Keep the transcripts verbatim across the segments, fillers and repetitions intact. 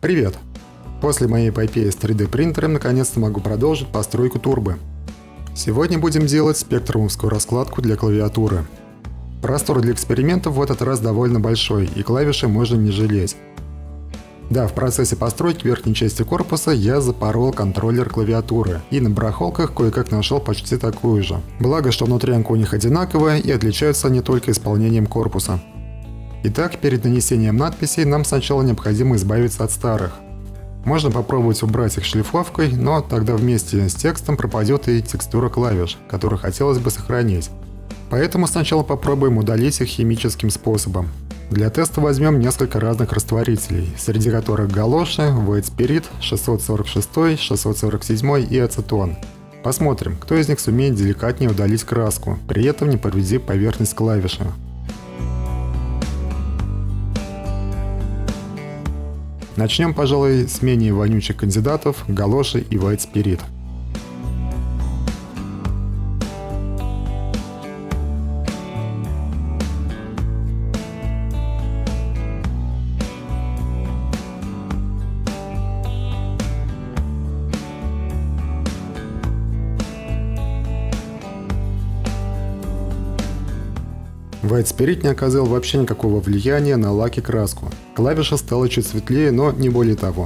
Привет! После моей эпопеи с три дэ принтером наконец-то могу продолжить постройку турбы. Сегодня будем делать спектрумовскую раскладку для клавиатуры. Простор для экспериментов в этот раз довольно большой, и клавиши можно не жалеть. Да, в процессе постройки верхней части корпуса я запорол контроллер клавиатуры, и на барахолках кое-как нашел почти такую же. Благо, что внутрянка у них одинаковая, и отличаются они только исполнением корпуса. Итак, перед нанесением надписей нам сначала необходимо избавиться от старых. Можно попробовать убрать их шлифовкой, но тогда вместе с текстом пропадет и текстура клавиш, которую хотелось бы сохранить. Поэтому сначала попробуем удалить их химическим способом. Для теста возьмем несколько разных растворителей, среди которых галоши, White Spirit, шестьсот сорок шесть, шестьсот сорок семь и ацетон. Посмотрим, кто из них сумеет деликатнее удалить краску, при этом не повредив поверхность клавиши. Начнем, пожалуй, с менее вонючих кандидатов галоши и White Spirit. White Spirit не оказал вообще никакого влияния на лак и краску. Клавиша стала чуть светлее, но не более того.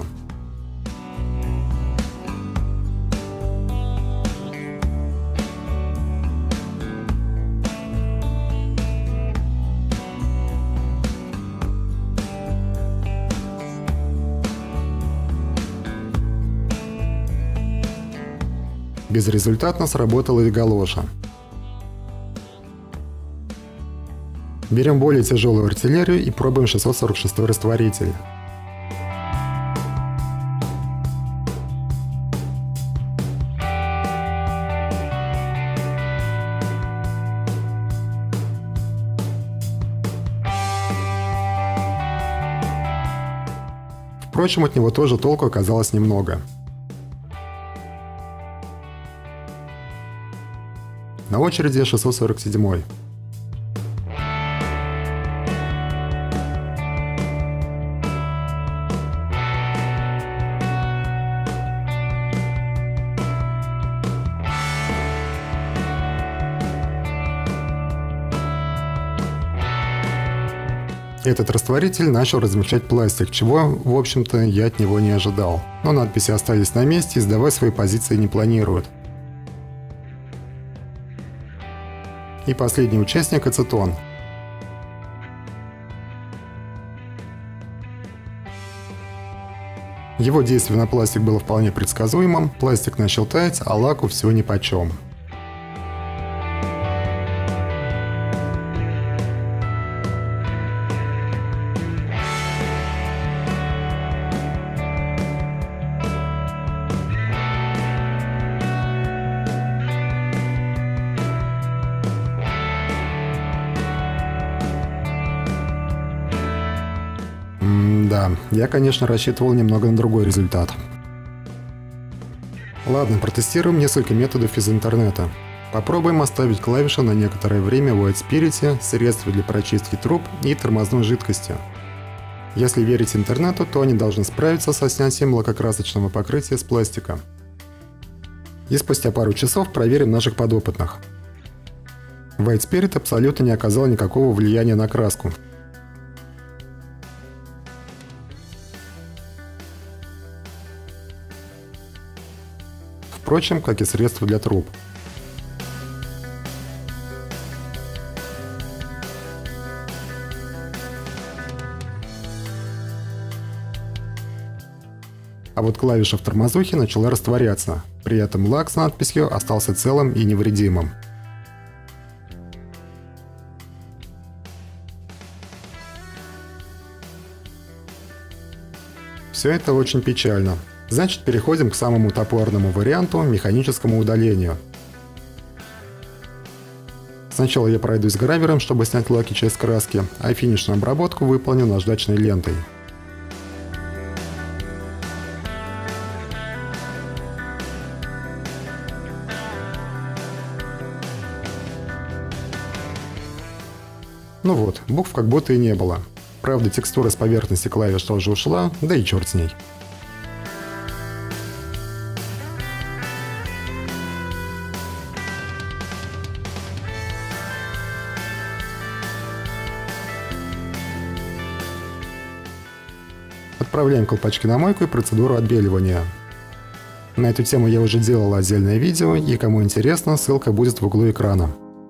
Безрезультатно сработала и галоша. Берем более тяжелую артиллерию и пробуем шестьсот сорок шесть растворитель. Впрочем, от него тоже толку оказалось немного. На очереди шестьсот сорок семь. Этот растворитель начал размягчать пластик, чего, в общем-то, я от него не ожидал. Но надписи остались на месте и сдавать свои позиции не планируют. И последний участник – ацетон. Его действие на пластик было вполне предсказуемым, пластик начал таять, а лаку все нипочем. Да, я, конечно, рассчитывал немного на другой результат. Ладно, протестируем несколько методов из интернета. Попробуем оставить клавиши на некоторое время в White Spirit, средства для прочистки труб и тормозной жидкости. Если верить интернету, то они должны справиться со снятием лакокрасочного покрытия с пластика. И спустя пару часов проверим наших подопытных. White Spirit абсолютно не оказал никакого влияния на краску. Впрочем, как и средства для труб. А вот клавиша в тормозухе начала растворяться, при этом лак с надписью остался целым и невредимым. Все это очень печально. Значит, переходим к самому топорному варианту – механическому удалению. Сначала я пройдусь гравером, чтобы снять лак и часть краски, а финишную обработку выполню наждачной лентой. Ну вот, букв как будто и не было. Правда, текстура с поверхности клавиш тоже ушла, да и черт с ней. Отправляем колпачки на мойку и процедуру отбеливания. На эту тему я уже делал отдельное видео, и кому интересно, ссылка будет в углу экрана.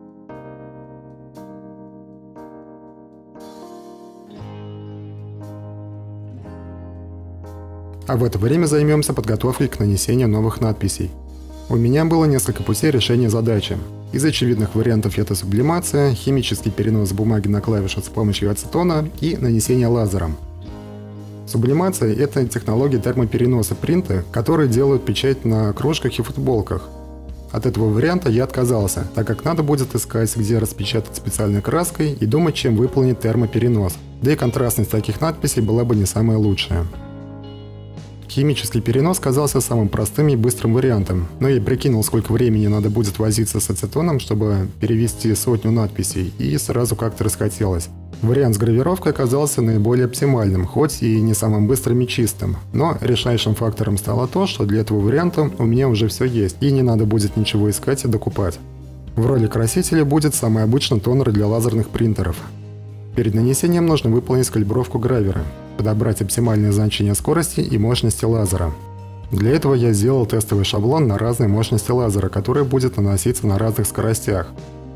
А в это время займемся подготовкой к нанесению новых надписей. У меня было несколько путей решения задачи. Из очевидных вариантов это сублимация, химический перенос бумаги на клавишу с помощью ацетона и нанесение лазером. Сублимация – это технология термопереноса принта, которые делают печать на кружках и футболках. От этого варианта я отказался, так как надо будет искать, где распечатать специальной краской и думать, чем выполнить термоперенос. Да и контрастность таких надписей была бы не самая лучшая. Химический перенос казался самым простым и быстрым вариантом, но я прикинул, сколько времени надо будет возиться с ацетоном, чтобы перевести сотню надписей, и сразу как-то расхотелось. Вариант с гравировкой оказался наиболее оптимальным, хоть и не самым быстрым и чистым, но решающим фактором стало то, что для этого варианта у меня уже все есть, и не надо будет ничего искать и докупать. В роли красителя будет самый обычный тонер для лазерных принтеров. Перед нанесением нужно выполнить калибровку гравера, подобрать оптимальное значение скорости и мощности лазера. Для этого я сделал тестовый шаблон на разные мощности лазера, который будет наноситься на разных скоростях.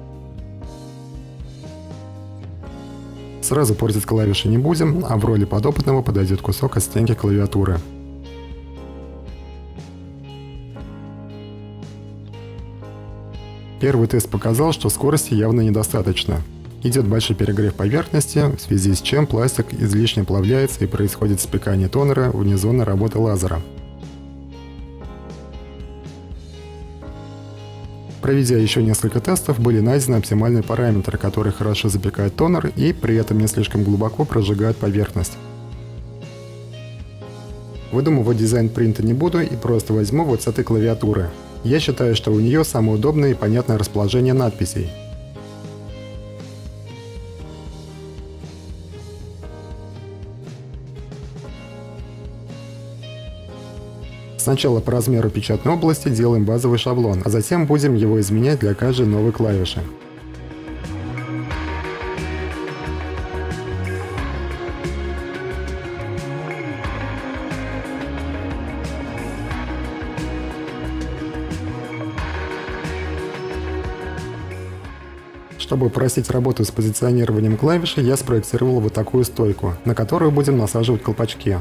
Сразу портить клавиши не будем, а в роли подопытного подойдет кусок от стенки клавиатуры. Первый тест показал, что скорости явно недостаточно. Идет большой перегрев поверхности, в связи с чем пластик излишне плавляется и происходит спекание тонера вне зоны работы лазера. Проведя еще несколько тестов, были найдены оптимальные параметры, которые хорошо запекают тонер и при этом не слишком глубоко прожигают поверхность. Выдумывать дизайн принта не буду и просто возьму вот с этой клавиатуры. Я считаю, что у нее самое удобное и понятное расположение надписей. Сначала по размеру печатной области делаем базовый шаблон, а затем будем его изменять для каждой новой клавиши. Чтобы упростить работу с позиционированием клавиши, я спроектировал вот такую стойку, на которую будем насаживать колпачки.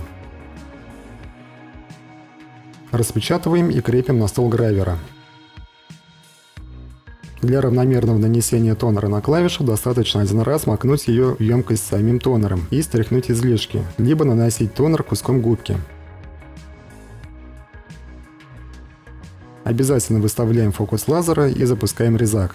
Распечатываем и крепим на стол гравера. Для равномерного нанесения тонера на клавишу достаточно один раз макнуть ее в емкость с самим тонером и стряхнуть излишки, либо наносить тонер куском губки. Обязательно выставляем фокус лазера и запускаем резак.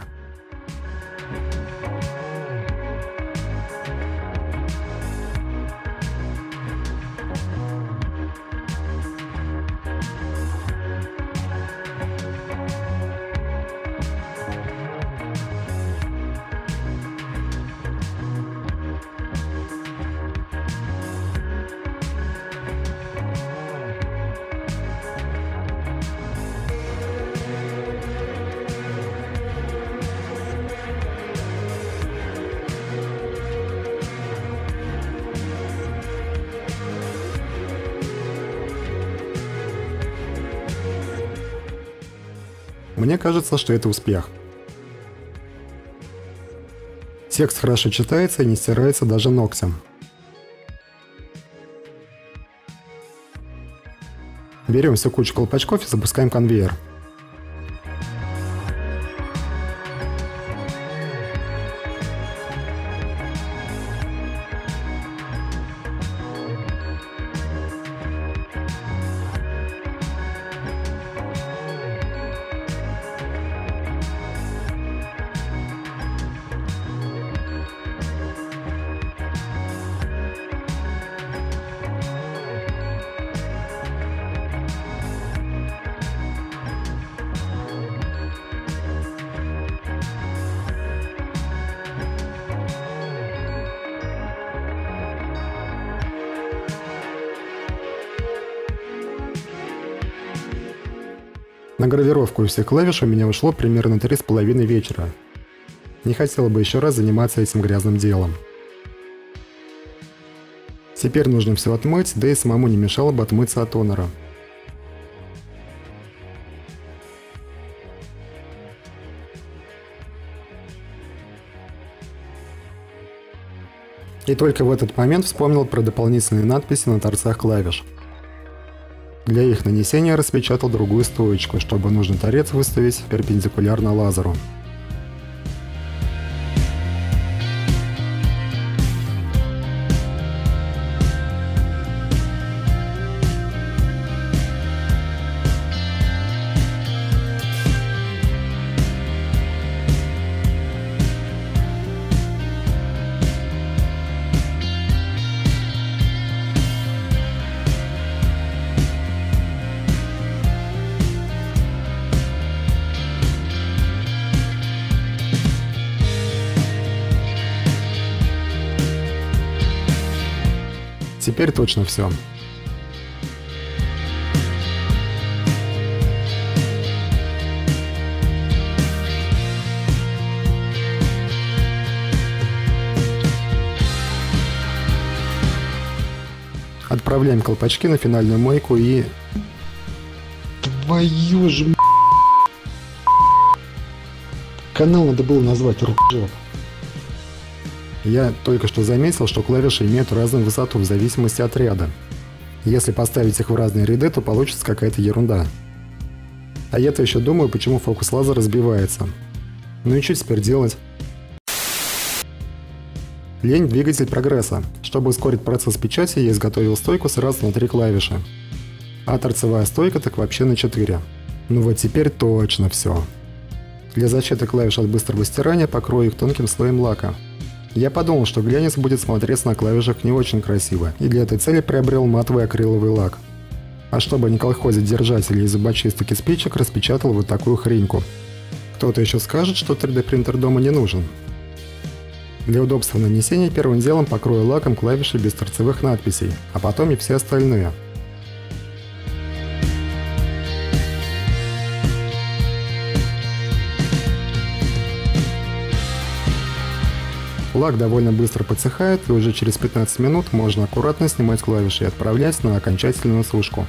Мне кажется, что это успех. Текст хорошо читается и не стирается даже ногтем. Берем всю кучу колпачков и запускаем конвейер. На гравировку всех клавиш у меня ушло примерно три с половиной вечера. Не хотел бы еще раз заниматься этим грязным делом. Теперь нужно все отмыть, да и самому не мешало бы отмыться от тонера. И только в этот момент вспомнил про дополнительные надписи на торцах клавиш. Для их нанесения распечатал другую стоечку, чтобы нужный торец выставить перпендикулярно лазеру. Теперь точно все. Отправляем колпачки на финальную мойку и... Твою ж м***. Канал надо было назвать «Рукжоп». Я только что заметил, что клавиши имеют разную высоту в зависимости от ряда. Если поставить их в разные ряды, то получится какая-то ерунда. А я-то еще думаю, почему фокус лазера разбивается. Ну и что теперь делать? Лень – двигатель прогресса. Чтобы ускорить процесс печати, я изготовил стойку сразу на три клавиши. А торцевая стойка так вообще на четыре. Ну вот теперь точно все. Для защиты клавиш от быстрого стирания покрою их тонким слоем лака. Я подумал, что глянец будет смотреться на клавишах не очень красиво, и для этой цели приобрел матовый акриловый лак. А чтобы не колхозить держатели из зубочисток и спичек, распечатал вот такую хреньку. Кто-то еще скажет, что три дэ принтер дома не нужен. Для удобства нанесения первым делом покрою лаком клавиши без торцевых надписей, а потом и все остальные. Лак довольно быстро подсыхает, и уже через пятнадцать минут можно аккуратно снимать клавиши и отправлять на окончательную сушку.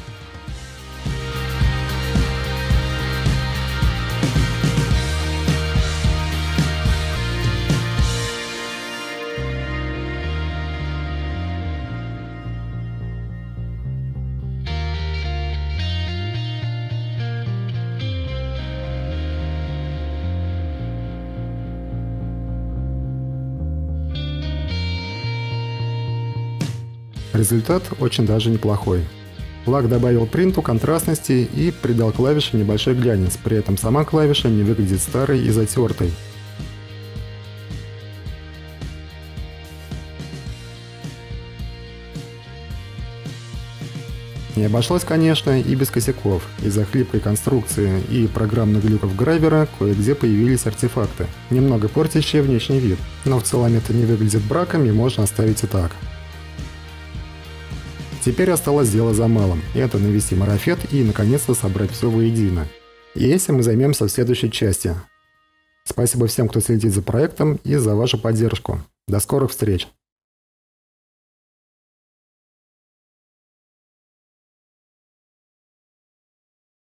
Результат очень даже неплохой. Лак добавил принту контрастности и придал клавише небольшой глянец, при этом сама клавиша не выглядит старой и затертой. Не обошлось, конечно, и без косяков. Из-за хлипкой конструкции и программных глюков драйвера кое-где появились артефакты, немного портящие внешний вид, но в целом это не выглядит браком и можно оставить и так. Теперь осталось дело за малым – это навести марафет и наконец-то собрать все воедино. И этим мы займемся в следующей части. Спасибо всем, кто следит за проектом и за вашу поддержку. До скорых встреч!